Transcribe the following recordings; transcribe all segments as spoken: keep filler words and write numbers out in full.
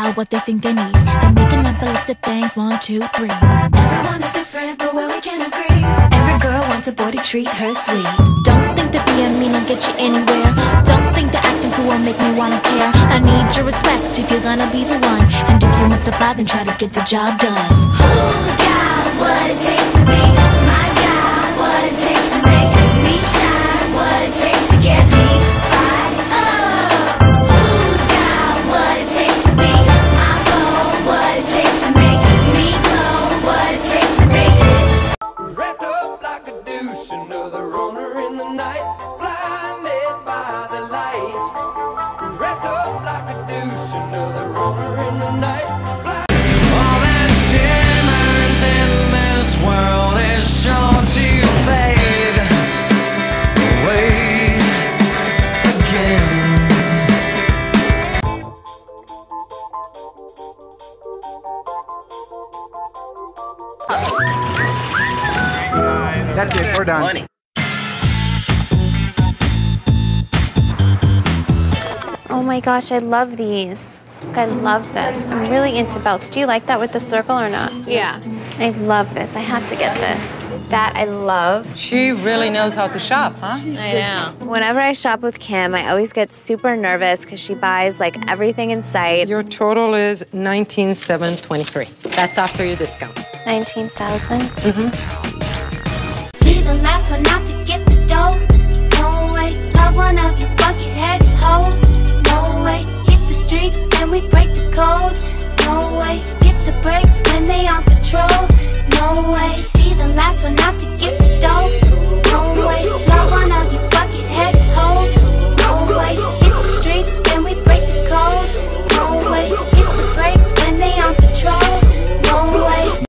style, what they think they need. They're making up a list of things, one, two, three. Everyone is different, but where we can agree. Every girl wants a boy to treat her sweet. Don't think that being mean will get you anywhere. Don't think that acting cool will make me wanna care. I need your respect if you're gonna be the one. And if you must apply, then try to get the job done. Who's got what it takes to be my God? What it takes to make me shine? What it takes to get me fired up? Who's got what it takes to be my goal? What it takes to make me glow? What it takes to make this Wrapped up like a douche, another runner in the night, blinded by the lights. Wrapped up like a douche, another runner in the night. All that shimmers in this world is sure to fade away again. That's it, we're done. Money. Oh my gosh, I love these. I love this. I'm really into belts. Do you like that with the circle or not? Yeah. I love this. I have to get this. That I love. She really knows how to shop, huh? I know. Whenever I shop with Kim, I always get super nervous because she buys like everything in sight. Your total is nineteen thousand seven hundred twenty-three. That's after your discount. nineteen thousand? Be the last one out to get this dough. No way, love one of you bucket-headed hoes. No way, hit the streets and we break the code. No way, hit the brakes when they on patrol. No way, be the last one out to get this dough. No way, love one of you bucket-headed hoes. No way, hit the streets and we break the code. No way, hit the brakes when they on patrol. No way.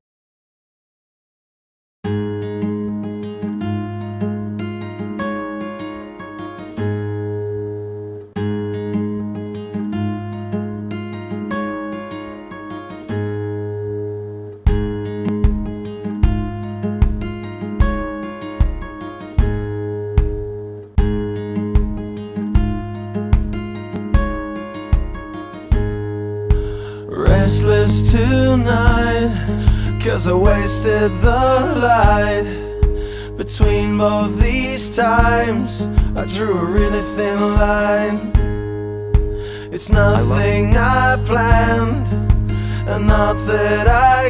Restless tonight, cause I wasted the light. Between both these times, I drew a really thin line. It's nothing I planned, and not that I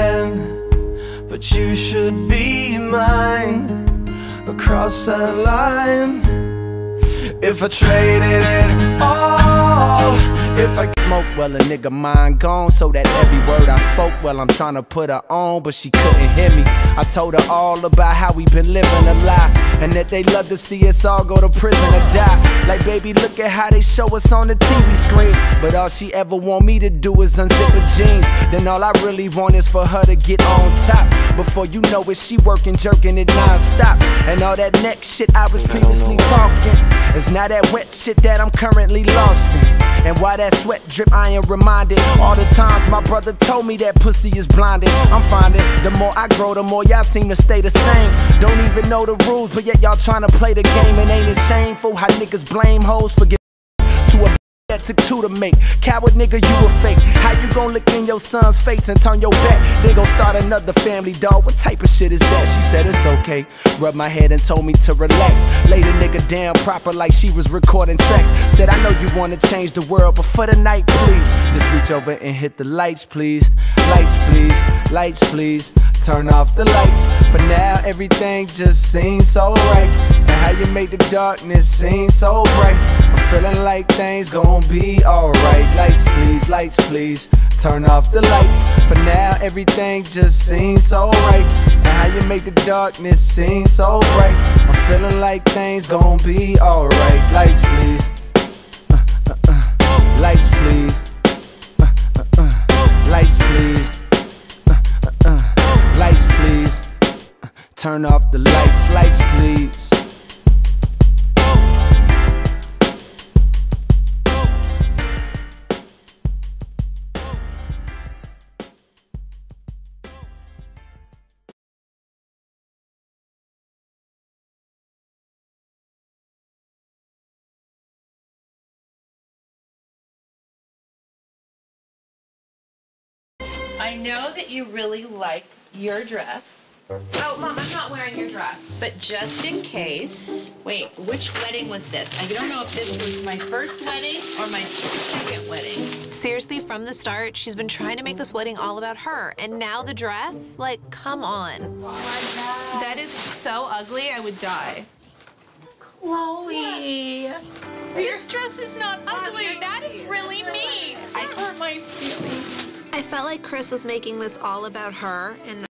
can, but you should be mine across that line. If I traded it all, if I smoke, well, a nigga mind gone. So that every word I spoke, well, I'm trying to put her on, but she couldn't hear me. I told her all about how we been living a lie, and that they love to see us all go to prison or die. Like, baby, look at how they show us on the T V screen, but all she ever want me to do is unzip her jeans. Then all I really want is for her to get on top. Before you know it, she working, jerking it non-stop. And all that neck shit I was previously talking is now that wet shit that I'm currently lost in. And why that sweat drip, I am reminded all the times my brother told me that pussy is blinded. I'm finding the more I grow, the more y'all seem to stay the same. Don't even know the rules, but yet y'all trying to play the game. And ain't it shameful how niggas blame hoes for getting to a that took two to make? Coward nigga, you a fake. How you gon' look in your son's face and turn your back? They gon' start another family, dog. What type of shit is that? She said it's okay. Rubbed my head and told me to relax. Laid a nigga down proper like she was recording tracks. Said I know you wanna change the world, but for the night, please just reach over and hit the lights, please. Lights, please. Lights, please. Turn off the lights. For now, everything just seems so right. And how you make the darkness seem so bright. I'm feeling like things gon' be alright. Lights, please. Lights, please. Turn off the lights. For now, everything just seems so right. And how you make the darkness seem so bright. I'm feeling like things gon' be alright. Lights, please. Uh, uh, uh. Lights, please. Uh, uh, uh. Lights, please. Lights, please. Turn off the lights, lights, please. I know that you really like your dress. Oh, Mom, I'm not wearing your dress. But just in case, wait, which wedding was this? I don't know if this was my first wedding or my second wedding. Seriously, from the start, she's been trying to make this wedding all about her. And now the dress? Like, come on. Oh my God. That is so ugly, I would die. Chloe. This dress is not ugly. That is really mean. I hurt my feelings. I felt like Chris was making this all about her, and